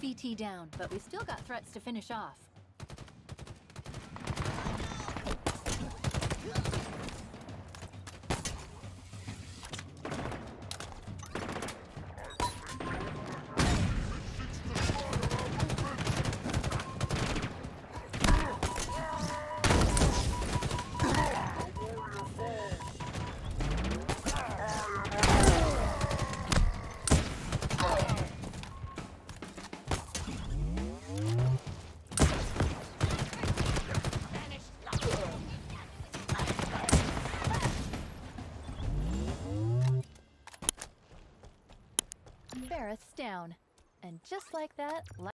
CT down, but we still got threats to finish off. Barrett's down. And just like that,